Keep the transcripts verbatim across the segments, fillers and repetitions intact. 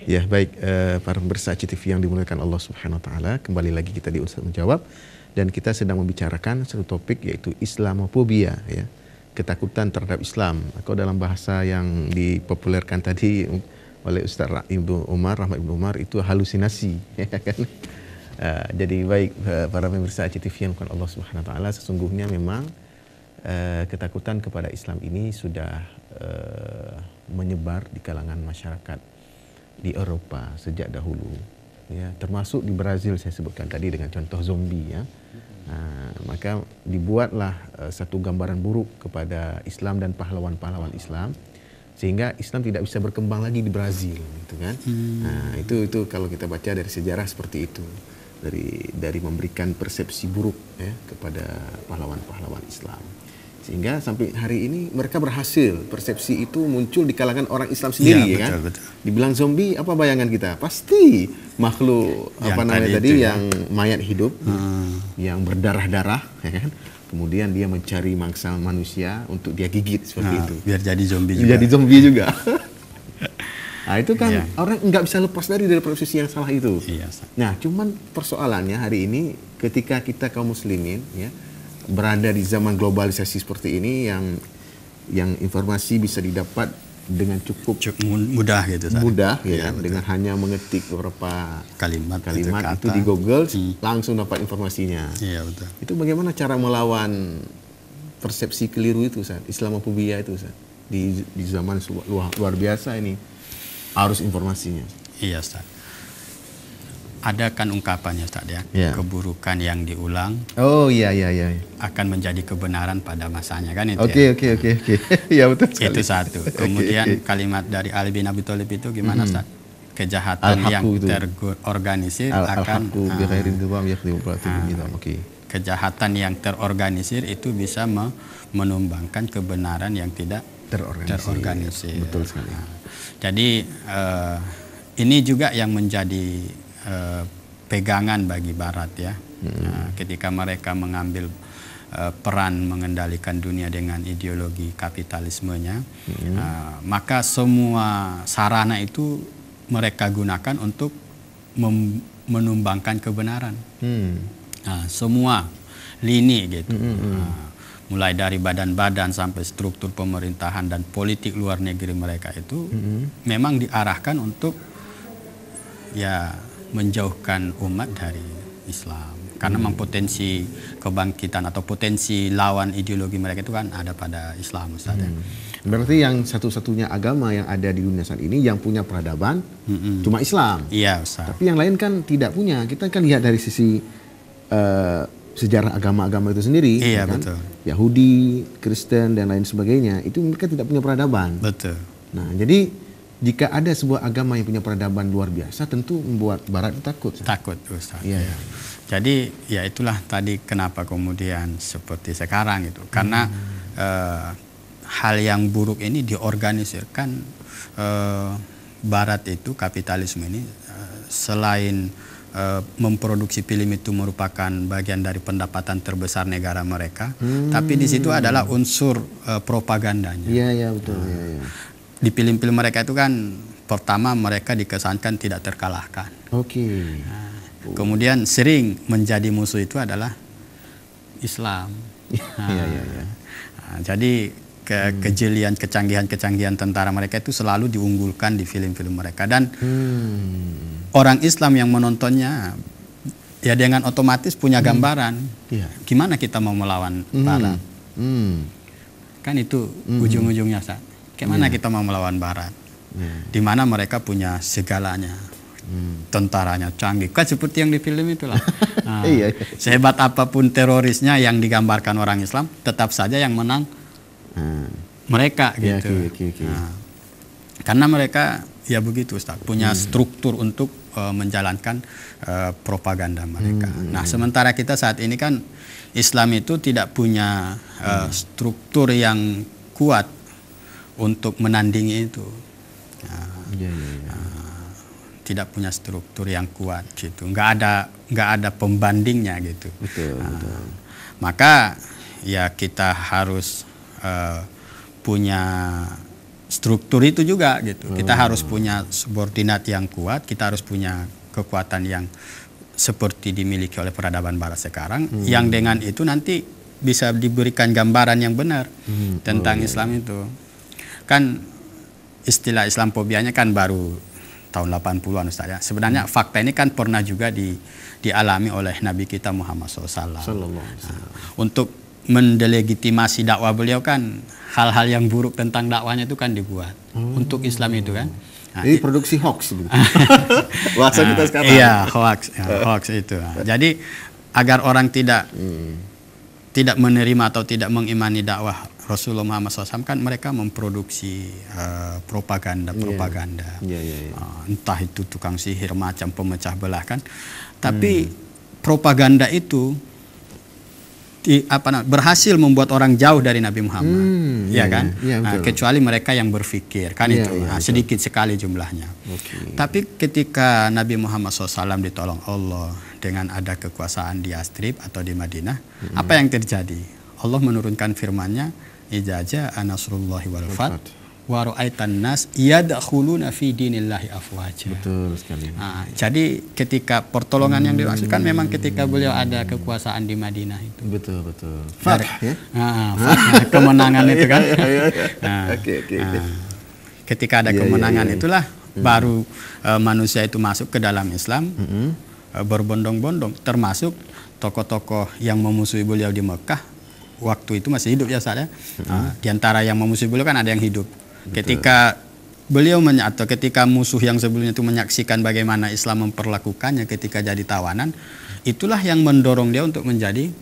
Ya, baik uh, para pemirsa C T V yang dimuliakan Allah Subhanahu wa taala, kembali lagi kita di Ustaz Menjawab dan kita sedang membicarakan satu topik yaitu Islamofobia, ya. Ketakutan terhadap Islam, atau dalam bahasa yang dipopulerkan tadi oleh Ustaz Ibnu Umar, Rahmat Ibnu Umar, itu halusinasi, ya kan? Uh, jadi baik uh, para pemirsa C T V yang dimuliakan Allah Subhanahu wa taala, sesungguhnya memang uh, ketakutan kepada Islam ini sudah uh, menyebar di kalangan masyarakat di Eropa sejak dahulu, ya, termasuk di Brazil saya sebutkan tadi dengan contoh zombie, ya. Nah, maka dibuatlah uh, satu gambaran buruk kepada Islam dan pahlawan-pahlawan Islam sehingga Islam tidak bisa berkembang lagi di Brazil, gitu kan? Hmm. Nah, itu itu kalau kita baca dari sejarah seperti itu, dari dari memberikan persepsi buruk, ya, kepada pahlawan-pahlawan Islam. Sehingga sampai hari ini mereka berhasil, persepsi itu muncul di kalangan orang Islam sendiri, ya, ya kan? Betul, betul. Dibilang zombie, apa bayangan kita? Pasti makhluk yang apa namanya tadi, tadi ya? Yang mayat hidup, hmm. yang berdarah-darah, ya kan? Kemudian dia mencari mangsa manusia untuk dia gigit seperti nah, itu. Biar jadi zombie juga. Jadi zombie juga. Nah, itu kan ya. Orang nggak bisa lepas dari dari persepsi yang salah itu. Iya. Nah, cuman persoalannya hari ini ketika kita kaum muslimin, ya, berada di zaman globalisasi seperti ini yang yang informasi bisa didapat dengan cukup, cukup mudah gitu, mudah, ya, ya, dengan hanya mengetik beberapa kalimat kalimat itu di Google, hmm. langsung dapat informasinya. Iya, betul. Itu bagaimana cara melawan persepsi keliru itu, Ustaz? Islamofobia itu, Ustaz, di di zaman luar, luar biasa ini arus informasinya. Iya, Ustaz. Ada kan ungkapannya, Ustaz, ya, yeah. Keburukan yang diulang, oh iya iya iya, akan menjadi kebenaran pada masanya, kan itu. Oke oke oke oke. Ya, betul sekali. Itu satu. Kemudian okay, okay. kalimat dari Ali bin Abi Thalib itu gimana, Ustaz? Mm-hmm. Kejahatan yang terorganisir Al akan uh, okay. Kejahatan yang terorganisir itu bisa menumbangkan kebenaran yang tidak terorganisir. terorganisir. Betul sekali. Nah, jadi uh, ini juga yang menjadi Uh, pegangan bagi Barat, ya, hmm. uh, ketika mereka mengambil uh, peran mengendalikan dunia dengan ideologi kapitalismenya, hmm. uh, maka semua sarana itu mereka gunakan untuk menumbangkan kebenaran, hmm. uh, semua lini gitu, hmm. uh, mulai dari badan-badan sampai struktur pemerintahan dan politik luar negeri mereka itu hmm. memang diarahkan untuk, ya, menjauhkan umat dari Islam, karena hmm. memang potensi kebangkitan atau potensi lawan ideologi mereka itu kan ada pada Islam, Ustaz. Hmm. Berarti yang satu-satunya agama yang ada di dunia saat ini yang punya peradaban hmm. cuma Islam. Iya, Ustaz. Tapi yang lain kan tidak punya. Kita kan lihat dari sisi uh, sejarah agama-agama itu sendiri. Iya, kan? Betul. Yahudi, Kristen dan lain sebagainya itu mereka tidak punya peradaban. Betul. Nah, jadi jika ada sebuah agama yang punya peradaban luar biasa, tentu membuat Barat takut. Takut, Ustaz. Ya, ya. Jadi ya itulah tadi kenapa kemudian seperti sekarang itu, karena hmm. eh, hal yang buruk ini diorganisirkan. eh, Barat itu, kapitalisme ini, eh, selain eh, memproduksi film itu merupakan bagian dari pendapatan terbesar negara mereka, hmm. tapi di situ adalah unsur eh, propagandanya. Iya, iya, betul. Nah, ya, ya. Di film-film mereka itu kan pertama mereka dikesankan tidak terkalahkan. Oke. Okay. Nah, oh. Kemudian sering menjadi musuh itu adalah Islam. Nah, ya, ya, ya. Nah, jadi ke hmm. kejelian, kecanggihan-kecanggihan tentara mereka itu selalu diunggulkan di film-film mereka, dan hmm. orang Islam yang menontonnya ya dengan otomatis punya gambaran hmm. yeah. gimana kita mau melawan hmm. Barat. Hmm. Kan itu hmm. ujung-ujungnya, Ustaz. Bagaimana yeah. kita mau melawan Barat, yeah. di mana mereka punya segalanya, hmm. tentaranya canggih, kan seperti yang di film itulah. Nah, iya, iya. Sehebat apapun terorisnya yang digambarkan orang Islam, tetap saja yang menang hmm. mereka, yeah, gitu. Okay, okay, okay. Nah, karena mereka ya begitu, Ustaz, punya hmm. struktur untuk uh, menjalankan uh, propaganda mereka. Hmm. Nah, sementara kita saat ini kan Islam itu tidak punya uh, hmm. struktur yang kuat untuk menandingi itu, nah, ya, ya, ya. Uh, tidak punya struktur yang kuat gitu, nggak ada nggak ada pembandingnya gitu. Betul, uh, betul. Maka ya kita harus uh, punya struktur itu juga gitu. Kita hmm. harus punya subordinat yang kuat, kita harus punya kekuatan yang seperti dimiliki oleh peradaban barat sekarang, hmm. yang dengan itu nanti bisa diberikan gambaran yang benar hmm. tentang oh, Islam iya. itu. Kan istilah Islamofobianya kan baru tahun delapan puluhan Ustaz ya. Sebenarnya hmm. fakta ini kan pernah juga di, dialami oleh Nabi kita Muhammad shallallahu alaihi wasallam. Nah, untuk mendelegitimasi dakwah beliau kan hal-hal yang buruk tentang dakwahnya itu kan dibuat hmm. untuk Islam itu kan. Nah, ini produksi hoax gitu. Bahasa kita sekarang. Iya, hoax, ya, hoax itu. Nah, jadi agar orang tidak hmm. tidak menerima atau tidak mengimani dakwah Rasulullah Muhammad shallallahu alaihi wasallam kan mereka memproduksi uh, propaganda-propaganda. Yeah. Yeah, yeah, yeah. Uh, entah itu tukang sihir macam pemecah belah kan. Tapi hmm. propaganda itu di, apa, berhasil membuat orang jauh dari Nabi Muhammad. Hmm, ya yeah, kan? Yeah, yeah, uh, kecuali mereka yang berpikir kan yeah, itu. Yeah, uh, sedikit sekali jumlahnya. Okay. Tapi ketika Nabi Muhammad shallallahu alaihi wasallam ditolong Allah dengan ada kekuasaan di Yastrib atau di Madinah, hmm. apa yang terjadi? Allah menurunkan firman-Nya, "Idza jaa nasrullahi wal fath wa ra'aitan nas yadkhuluna fi dinillahi afwaja." Betul sekali. Nah, jadi ketika pertolongan hmm. yang dimaksudkan memang ketika beliau ada kekuasaan di Madinah itu. Betul betul. Fath ya. Nah, fath, kemenangan itu kan. Nah, oke oke. Ketika ada yeah, kemenangan yeah, yeah. itulah hmm. baru uh, manusia itu masuk ke dalam Islam. Hmm. Berbondong-bondong, termasuk tokoh-tokoh yang memusuhi beliau di Mekah waktu itu masih hidup ya saya. Mm-hmm. Nah, di antara yang memusuhi beliau kan ada yang hidup. Betul. Ketika beliau menya- atau ketika musuh yang sebelumnya itu menyaksikan bagaimana Islam memperlakukannya ketika jadi tawanan, itulah yang mendorong dia untuk menjadi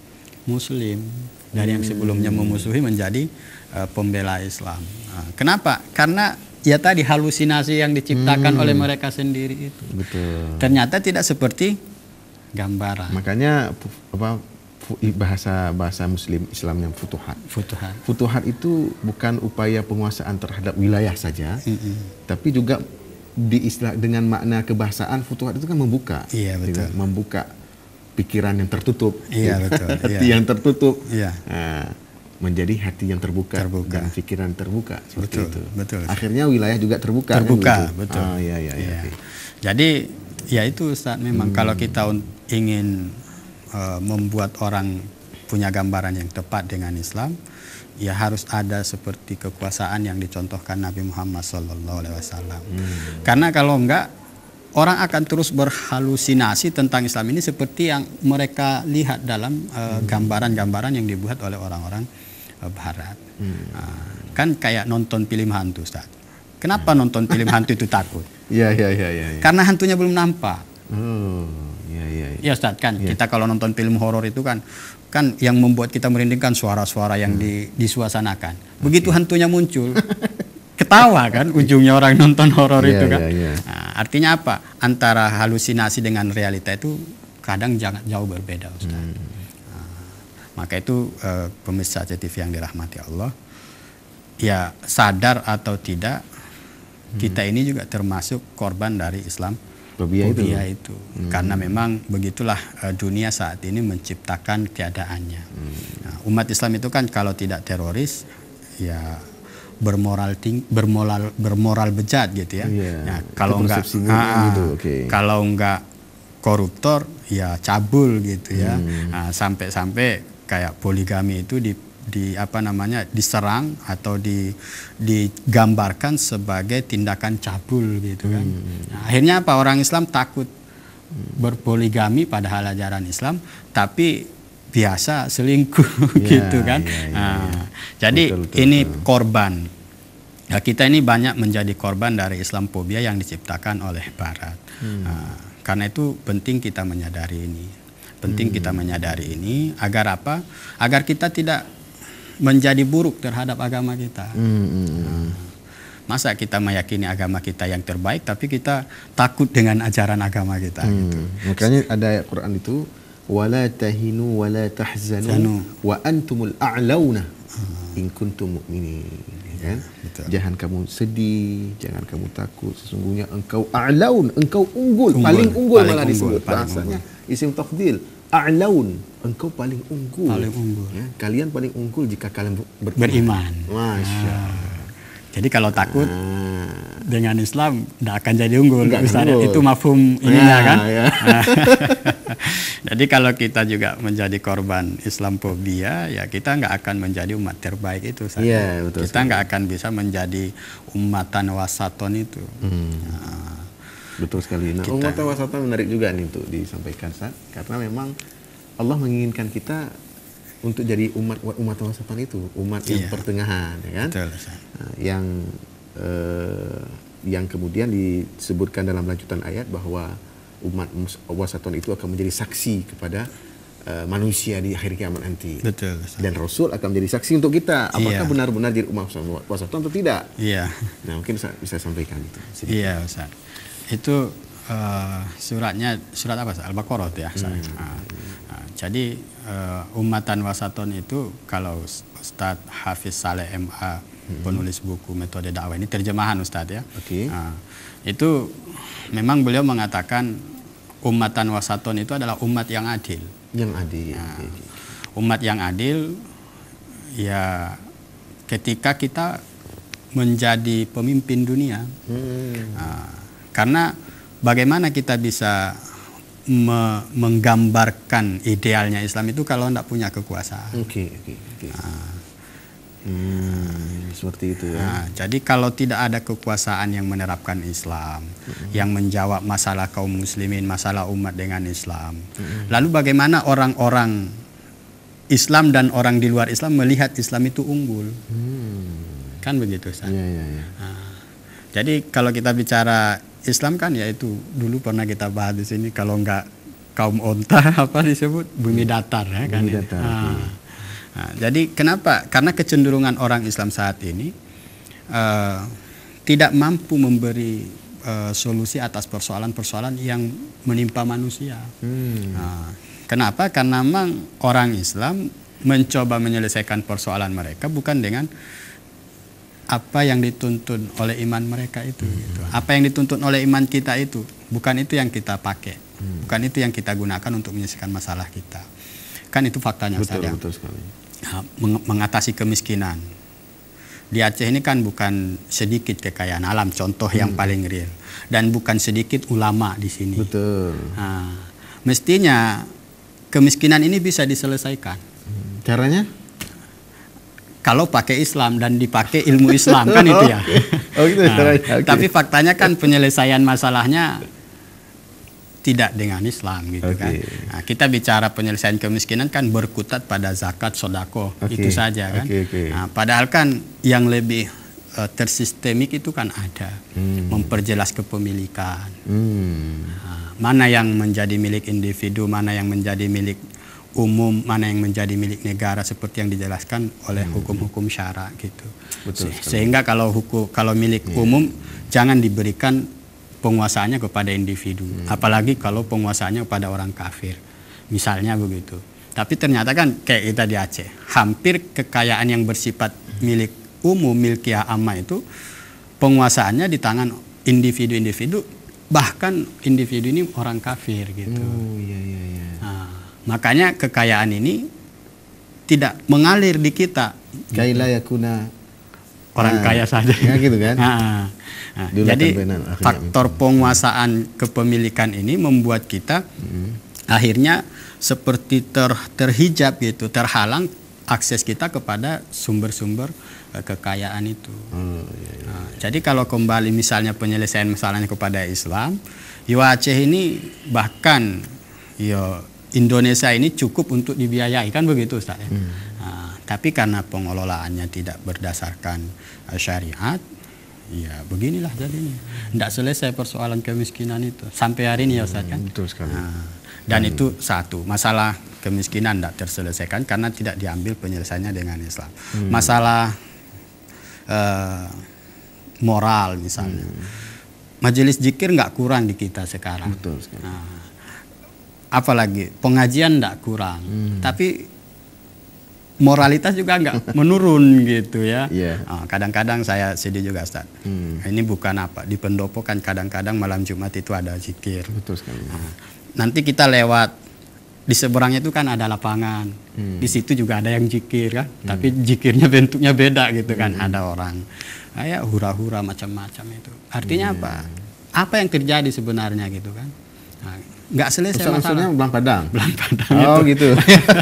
Muslim dari mm-hmm. yang sebelumnya memusuhi menjadi uh, pembela Islam. Nah, kenapa? Karena ya tadi halusinasi yang diciptakan hmm. oleh mereka sendiri itu. Betul. Ternyata tidak seperti gambaran. Makanya apa bahasa bahasa Muslim Islam yang futuhat. Futuhat. Futuhat itu bukan upaya penguasaan terhadap wilayah saja, mm-hmm. tapi juga diistilah dengan makna kebahasaan futuhat itu kan membuka. Iya betul. Gitu, membuka pikiran yang tertutup. Iya betul. Hati iya. yang tertutup. Iya. Nah, menjadi hati yang terbuka, terbuka. dan pikiran terbuka seperti betul, itu. Betul. Akhirnya wilayah juga terbuka. Terbuka, kan, betul. Oh, iya, iya, iya. iya. Jadi ya itu Ustaz, memang hmm. kalau kita ingin uh, membuat orang punya gambaran yang tepat dengan Islam, ya harus ada seperti kekuasaan yang dicontohkan Nabi Muhammad shallallahu alaihi wasallam. Hmm. Karena kalau enggak, orang akan terus berhalusinasi tentang Islam ini seperti yang mereka lihat dalam uh, hmm. gambaran-gambaran yang dibuat oleh orang-orang Barat. Hmm. Nah, kan kayak nonton film hantu, Ustaz. Kenapa hmm. nonton film hantu itu takut? Iya, iya, iya, iya. Karena hantunya belum nampak. Oh, iya, iya. Iya, Ustaz, kan ya. Kita kalau nonton film horor itu kan kan yang membuat kita merindingkan suara-suara yang hmm. di, disuasanakan. Begitu okay. hantunya muncul, ketawa kan ujungnya orang nonton horor yeah, itu kan. Yeah, yeah. Nah, artinya apa? Antara halusinasi dengan realita itu kadang jangan jauh berbeda, Ustaz. Hmm. Maka itu uh, pemirsa C T V yang dirahmati Allah, ya sadar atau tidak hmm. kita ini juga termasuk korban dari Islam fobia itu, itu. Hmm. Karena memang begitulah uh, dunia saat ini menciptakan keadaannya. Hmm. Nah, umat Islam itu kan kalau tidak teroris ya bermoral ting bermoral bermoral bejat gitu ya. Yeah. Nah, kalau enggak ah, gitu. Okay. kalau enggak koruptor ya cabul gitu ya. Hmm. Nah, sampai-sampai kayak poligami itu di, di apa namanya diserang atau di, digambarkan sebagai tindakan cabul gitu kan. Hmm. Nah, akhirnya apa, orang Islam takut berpoligami padahal ajaran Islam, tapi biasa selingkuh ya, gitu kan. Ya, ya, nah, ya. Jadi betul, betul, ini betul. korban. Ya, kita ini banyak menjadi korban dari Islamophobia yang diciptakan oleh Barat. Hmm. Nah, karena itu penting kita menyadari ini. Penting hmm. kita menyadari ini agar apa? Agar kita tidak menjadi buruk terhadap agama kita. Hmm. Nah, masa kita meyakini agama kita yang terbaik, tapi kita takut dengan ajaran agama kita. Hmm. Gitu. Makanya ada ayat Quran itu, wala tahinu wala tahzanu wa antumul a'launa in kuntum mu'minin. Kan? Betul. Jangan kamu sedih, jangan kamu takut. Sesungguhnya engkau a'laun, engkau unggul, unggul. paling unggul paling malah unggul, disebut bahasanya. Isim tafdhil, a'laun, engkau paling unggul. Paling unggul. Ya, kalian paling unggul jika kalian ber- beriman. Masya Allah. Jadi kalau takut Ah. dengan Islam tidak akan jadi unggul, Nggak Ustaz. unggul. Itu mafhum ininya Ya, kan. ya. Jadi kalau kita juga menjadi korban Islamophobia, ya kita nggak akan menjadi umat terbaik itu, Ustaz. Iya, betul Kita nggak akan bisa menjadi umatan wasaton itu. Hmm. Nah, Betul sekali. Nah, Kita- umat wasatan menarik juga nih untuk disampaikan, Ustaz, karena memang Allah menginginkan kita untuk jadi umat umat wasatan itu, umat yang Iya. pertengahan, ya kan? betul, Ustaz. Nah, yang eh, yang kemudian disebutkan dalam lanjutan ayat bahwa umat mus- wasaton itu akan menjadi saksi kepada eh, manusia di akhir kiamat nanti. Betul, Ustaz. Dan Rasul akan menjadi saksi untuk kita. Apakah Iya. benar-benar jadi umat wasaton atau tidak? Iya. Nah, mungkin bisa, bisa sampaikan itu. sedikit. Iya, Ustaz. Itu eh, suratnya surat apa? Ustaz? Al-Baqarah itu ya. Ustaz? Hmm. Nah, nah, jadi eh, umatan wasaton itu kalau Ustaz Hafiz Saleh M A, penulis buku Metode Dakwah, ini terjemahan Ustaz ya. Oke. Nah, itu memang beliau mengatakan umatan wasaton itu adalah umat yang adil. Yang adil. Nah, Oke, oke. Umat yang adil ya ketika kita menjadi pemimpin dunia. Hmm. Nah, karena bagaimana kita bisa me- menggambarkan idealnya Islam itu kalau tidak punya kekuasaan. Oke, oke, oke. Hmm, seperti itu ya. Nah, jadi kalau tidak ada kekuasaan yang menerapkan Islam, yang menjawab masalah kaum muslimin, masalah umat dengan Islam, lalu bagaimana orang-orang Islam dan orang di luar Islam melihat Islam itu unggul? Hmm. Kan begitu, Ustaz? Iya, iya, iya. Nah, jadi kalau kita bicara Islam kan ya itu dulu pernah kita bahas di sini, kalau enggak kaum onta apa disebut bumi datar ya kan. Bumi ya. datar, Nah, oke. nah, jadi kenapa? Karena kecenderungan orang Islam saat ini eh, tidak mampu memberi eh, solusi atas persoalan-persoalan yang menimpa manusia. Hmm. Nah, kenapa? Karena memang orang Islam mencoba menyelesaikan persoalan mereka bukan dengan apa yang dituntun oleh iman mereka itu. Gitu. Apa yang dituntun oleh iman kita itu, bukan itu yang kita pakai, bukan itu yang kita gunakan untuk menyelesaikan masalah kita. Kan itu faktanya, Ustaz, Betul, ya. betul sekali. Nah, meng- mengatasi kemiskinan. Di Aceh ini kan bukan sedikit kekayaan alam, contoh yang paling real, dan bukan sedikit ulama di sini. Betul. Nah, mestinya kemiskinan ini bisa diselesaikan Hmm. Caranya? kalau pakai Islam dan dipakai ilmu Islam, kan itu ya. Oh, gitu Nah, caranya. Oke. Tapi faktanya kan penyelesaian masalahnya tidak dengan Islam gitu Oke. kan. Nah, kita bicara penyelesaian kemiskinan kan berkutat pada zakat, sodako, Oke. itu saja kan. Oke, oke. Nah, padahal kan yang lebih eh, tersistemik itu kan ada, Hmm. memperjelas kepemilikan. Hmm. Nah, mana yang menjadi milik individu, mana yang menjadi milik umum, mana yang menjadi milik negara, seperti yang dijelaskan oleh hukum-hukum syara gitu. Betul Se- sekali. Sehingga kalau hukum kalau milik umum jangan diberikan penguasaannya kepada individu, apalagi kalau penguasaannya kepada orang kafir, misalnya begitu. Tapi ternyata kan kayak kita di Aceh, hampir kekayaan yang bersifat milik umum, milkiah amma itu penguasaannya di tangan individu-individu, bahkan individu ini orang kafir gitu. Oh, iya, iya, iya. Nah, makanya kekayaan ini tidak mengalir di kita, Kaila yakuna orang Ah, kaya saja. ya gitu kan. Nah, nah, Dulu jadi akan benar, akhirnya faktor penguasaan kepemilikan ini membuat kita akhirnya seperti ter, terhijab gitu, terhalang akses kita kepada sumber-sumber eh, kekayaan itu. Oh, iya, iya. Nah, jadi kalau kembali misalnya penyelesaian masalahnya kepada Islam, yo Aceh ini bahkan yo Indonesia ini cukup untuk dibiayai, kan begitu, Ustaz ya? Nah, tapi karena pengelolaannya tidak berdasarkan uh, syariat, ya beginilah jadinya. Tidak selesai persoalan kemiskinan itu sampai hari ini ya, Ustaz kan? Betul sekali. Nah, dan itu satu masalah kemiskinan tidak terselesaikan karena tidak diambil penyelesaiannya dengan Islam. Masalah uh, moral misalnya, majelis zikir nggak kurang di kita sekarang. Betul sekali. Nah, apalagi pengajian tidak kurang, tapi moralitas juga nggak menurun gitu ya. Iya. Nah, kadang-kadang saya sedih juga, Ustaz. Hmm. Ini bukan apa, di pendopo kan kadang-kadang malam Jumat itu ada zikir. Betul sekali. Nah, nanti kita lewat di seberangnya itu kan ada lapangan, Hmm. di situ juga ada yang jikir kan, hmm. tapi jikirnya bentuknya beda gitu kan, hmm. ada orang kayak hura-hura macam-macam itu. Artinya hmm. apa? Apa yang terjadi sebenarnya gitu kan? Nah, nggak selesai masalah. Maksudnya belang padang. Belang padang oh, itu. gitu.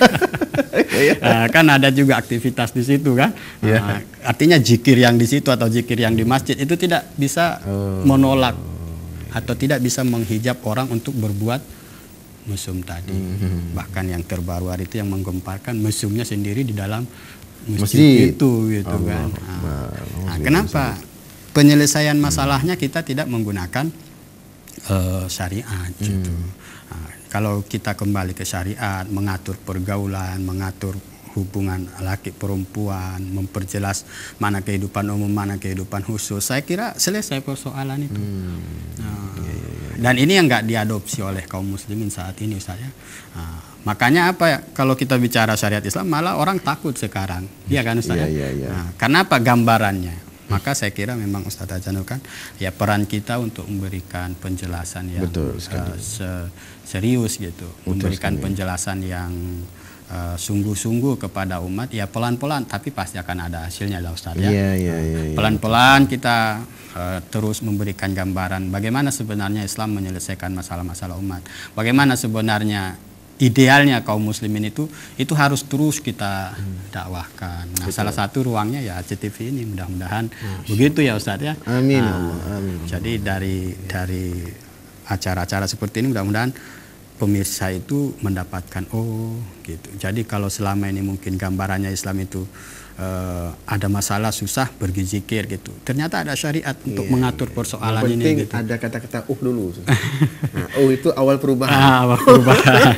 Nah, kan ada juga aktivitas di situ kan. Yeah. Nah, artinya jikir yang di situ atau jikir yang di masjid itu tidak bisa oh. menolak atau tidak bisa menghijab orang untuk berbuat mesum tadi. Mm-hmm. Bahkan yang terbaru hari itu yang menggemparkan mesumnya sendiri di dalam masjid, masjid. itu gitu oh, kan. Nah, oh, nah, kenapa penyelesaian masalahnya kita tidak menggunakan uh, syariat gitu. Mm. Nah, kalau kita kembali ke syariat, mengatur pergaulan, mengatur hubungan laki perempuan, memperjelas mana kehidupan umum, mana kehidupan khusus, saya kira selesai persoalan itu. Hmm. Nah, iya, iya, iya. Dan ini yang nggak diadopsi oleh kaum muslimin saat ini, Ustaz ya. Nah, makanya apa ya, kalau kita bicara syariat Islam malah orang takut sekarang, iya kan Ustaz? Iya, iya, iya. Nah, karena apa gambarannya? Maka saya kira memang Ustaz Azanul kan ya peran kita untuk memberikan penjelasan yang Betul, uh, se serius gitu, Betul, memberikan sekali. penjelasan yang sungguh-sungguh uh, kepada umat ya pelan-pelan tapi pasti akan ada hasilnya lah Ustaz ya. Yeah, yeah, yeah, yeah. Pelan-pelan kita uh, terus memberikan gambaran bagaimana sebenarnya Islam menyelesaikan masalah-masalah umat. Bagaimana sebenarnya idealnya kaum muslimin itu itu harus terus kita hmm. dakwahkan. Nah, Betul. salah satu ruangnya ya A C T V ini mudah-mudahan hmm. begitu ya Ustaz ya. Amin. Nah, Allah. Amin. Jadi dari dari acara-acara seperti ini mudah-mudahan pemirsa itu mendapatkan oh gitu. Jadi kalau selama ini mungkin gambarannya Islam itu uh, ada masalah susah pergi zikir gitu. Ternyata ada syariat untuk yeah, mengatur persoalan yang ini. Penting gitu. ada kata-kata uh dulu. Nah, oh itu awal perubahan. Ah, awal perubahan.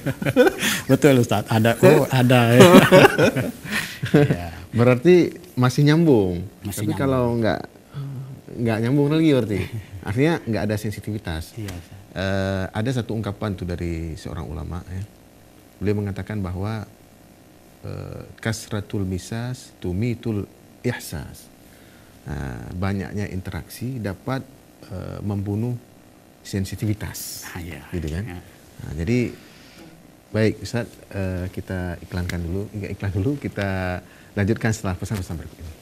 Betul Ustaz. Ada oh ada. Ya. Berarti masih nyambung. Masih Tapi nyambung. kalau nggak nggak nyambung lagi berarti artinya nggak ada sensitivitas. Iya, uh, ada satu ungkapan tuh dari seorang ulama ya. Beliau mengatakan bahwa uh, kasratul misas tumitul ihsas. Nah, banyaknya interaksi dapat uh, membunuh sensitivitas. Ah, iya. Gitu kan? Ya. Nah, jadi baik Ustaz, uh, kita iklankan dulu, iklan dulu kita lanjutkan setelah pesan-pesan berikut ini.